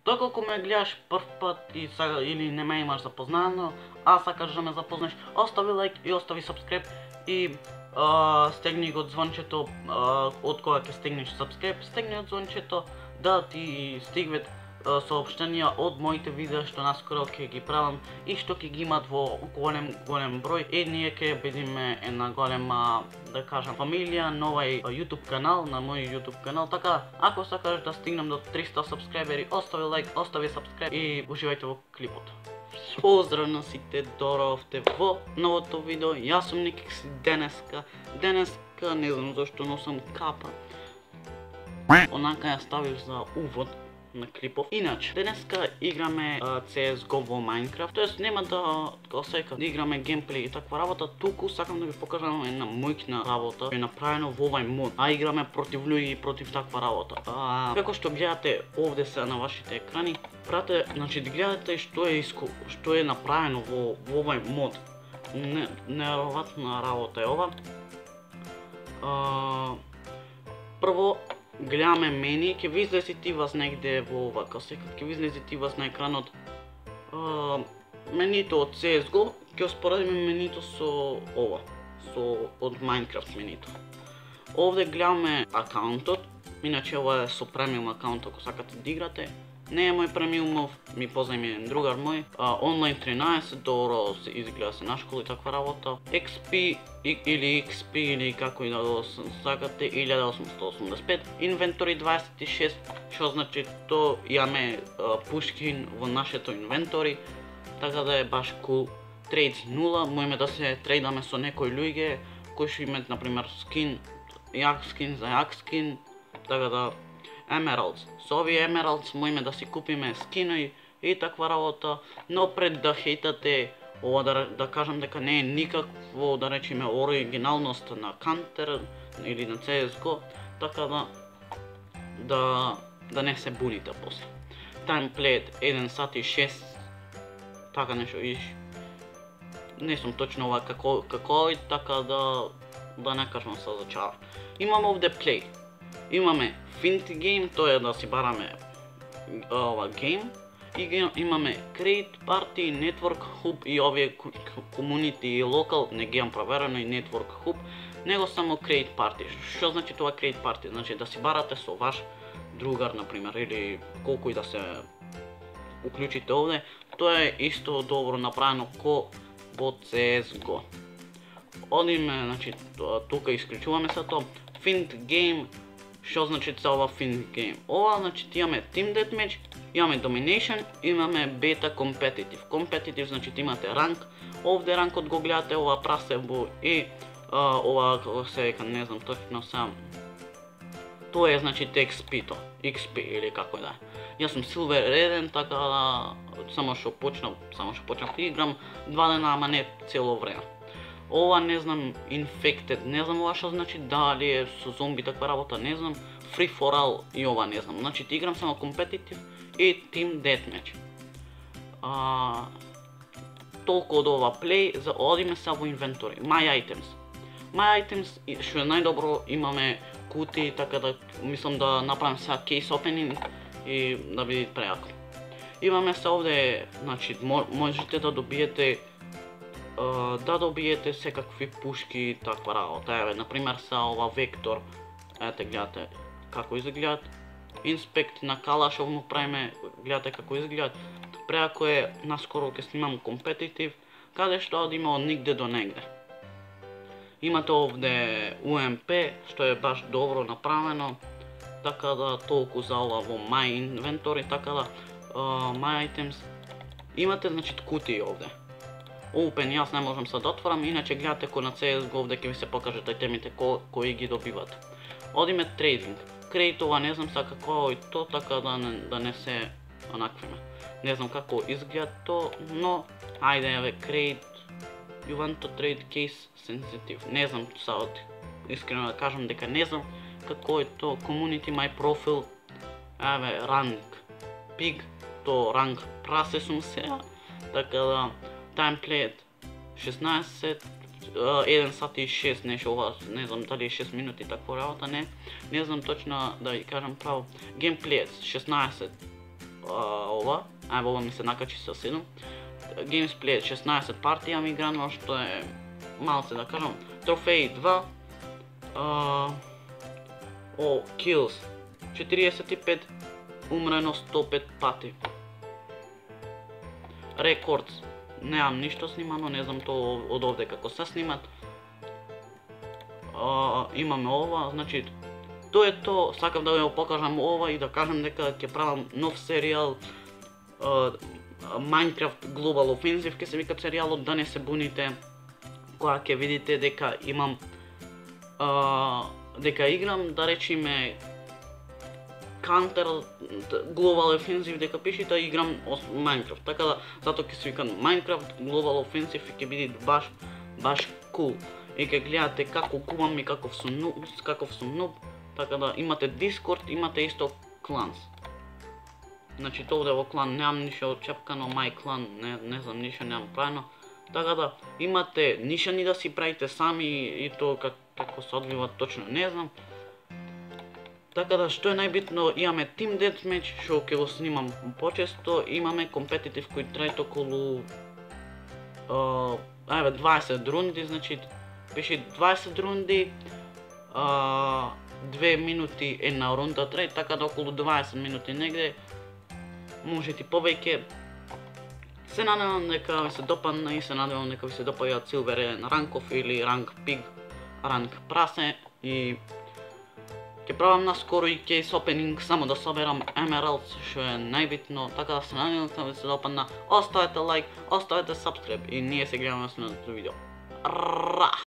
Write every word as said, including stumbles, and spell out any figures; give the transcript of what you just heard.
Доколко ме гледаш прв път и сега, или не ме имаш запознано, аз сакаш да ме запознаш, остави лайк и остави subscribe и а, стегни го звънчето, а, от кога ќе стегнеш subscribe, стегни от звънчето да ти стигват съобщения от моите видеа што наскоро ќе ги правам и што ќе ги имат во голем голем број и ние ќе бидеме една голема, да кажам, фамилија на овај YouTube канал, на мој YouTube канал. Така, ако сакаш да стигнем до триста сабскрајбери, остави лайк, остави сабскрајб и уживајте во клипот. Поздрав на сите, доровте во новото видео. Јас сум Никикс денеска. Денеска не знам зашто носам капа. Онака ја ставив за увод на клипов. Иначе, денеска играме си ес го во Minecraft, тоест нема да, како сека, да играме геймплей и таква работа, туку сакам да ви покажам една мојкна работа, што е направено во овај мод, а играме против луѓе и против таква работа. А, како што гледате овде се на вашите екрани, прате, значи да гледате што е иску, што е направено во, во овај мод. Не, неверојатна работа е ова. А, прво, гледаме мени, ќе ви излези ти вас негде во ова касекот, ќе ви излези ти вас на екранот а, менито од си ес го, ќе споредиме менито со ова, со од Minecraft менито. Овде гледаме акаунтот, иначе ова е со премиум акаунт ако сакате да играте. Не е мој премиумов, ми познај еден другар мој, а, онлайн тринаесет, добро се изгледа се на школа и таква работа. екс пи или икс пи или како и да го сакате, илјада осумстотини осумдесет и пет, инвентори дваесет и шест, што значи то имаме пушкин во нашето инвентори, така да е баш кул. Трейд нула, можеме да се трейдаме со некои луѓе кои што имаат на пример скин, јак скин за јак скин, така да Emeralds. Со овие Emeralds можеме да си купиме скинои и таква работа, но пред да хейтате ова да, да кажам дека не е никакво, да речеме, оригиналност на Counter или на си ес го, така да да, да не се буните после. Таймплејот еден сат и шест, така нешто иш. Не сум точно ова како како и така да да не кажам се зачара. Имаме овде play. Имаме Fint Game, тоа е да си бараме ова гейм. И имаме Create Party, Network Hub и овие Community и Local, не ги имам проверено и Network Hub, него само Create Party. Што значи тоа Create Party? Значи да си барате со ваш другар, например, или колку и да се уклучите овде, тоа е исто добро направено ко во си ес го. Одиме, значи, тука исклучуваме се тоа, Fint Game. Што значи се ова Fint Game? Ова значи имаме Team Deathmatch, имаме Domination, имаме Beta Competitive. Competitive значи имате ранг, овде ранкот го гледате, ова прасе во и а, ова како се века, не знам точно сам. Тоа е значи екс пи-то, икс пи или како да е. Јас сум Silver еден, така да само што почнав, само што почнав да играм два дена, ама не цело време. Ова не знам, Infected, не знам ова што значи, дали е со зомби таква работа, не знам. Free for all и ова не знам. Значи ти играм само Competitive и Team Deathmatch. А, толку од ова play, за одиме се во инвентори. My Items. My Items, што е најдобро, имаме кутии, така да мислам да направим сега case opening и да видите преако. Имаме се овде, значи можете да добиете Uh, да добиете секакви пушки и таква работа. Еве, например, са ова Вектор. Ете, гледате како изгледат. Инспект на Калашов му правиме, гледате како изгледат. Преако е, наскоро ќе снимам Competitive, каде што одиме од нигде до негде. Имате овде у ем пи, што е баш добро направено, така да толку за ова во My Inventory, така да uh, My Items. Имате, значи, кутии овде. Open, јас не можам се да отворам, иначе гледате кој на си ес го овде ќе ви се покажат айтемите ко, кои ги добивате. Одиме трейдинг. Create ова не знам са како и то, така да не, да не се онаквиме. Не знам како изгледа то, но ајде еве Create You want to trade case sensitive. Не знам са од искрено да кажам дека не знам како е то. Community my profile. Еве rank pig, то rank прасе сум сега, така да Таймплејот шеснаесет, еден сат и шест, нешто ова, не знам дали е шест минути таква работа, не, не знам точно да ви кажам право. Геймплејот шеснаесет, ова, ево ова ми се накачи со седум. Gamesplay шеснаесет партија ми играно, што е малце да кажам. Трофеи два. Uh, о, kills четириесет и пет, умрено сто пет пати. Рекордс, немам ништо снимано, не знам то од овде како се снимат. Uh, имаме ова, значи тоа е то, сакам да ја покажам ова и да кажам дека ќе правам нов серијал uh, Minecraft Global Offensive, ќе се вика серијалот, да не се буните кога ќе видите дека имам Uh, дека играм, да речеме Counter Global Offensive, дека пише да играм Minecraft, така да затоа ќе се вика Minecraft Global Offensive и ќе биде баш баш cool. И ќе гледате како кувам и каков сум нуб, каков сум нуб, така да имате Discord, имате исто кланс. Значи тоа овде во клан немам ништо чепкано, my клан, не, не знам ништо немам правено. Така да имате нишани да си правите сами и тоа как како се одвива точно не знам. Така да што е најбитно, имаме Team Deathmatch што ќе го снимам почесто, имаме Competitive кој трае околу uh, еве дваесет рунди, значи пише дваесет рунди, uh, две минути една рунда трае, така да околу дваесет минути негде, може ти повеќе. Се надевам дека ви се допадна и се надевам дека ви се допаѓаат Silver ранков или ранк пиг, ранк прасе и ќе правам наскоро и кейс опенинг само да соберам Emeralds, што е најбитно, така да се надевам дека ви се допадна. Оставете лайк, оставете subscribe и ние се гледаме на следното видео. Ра!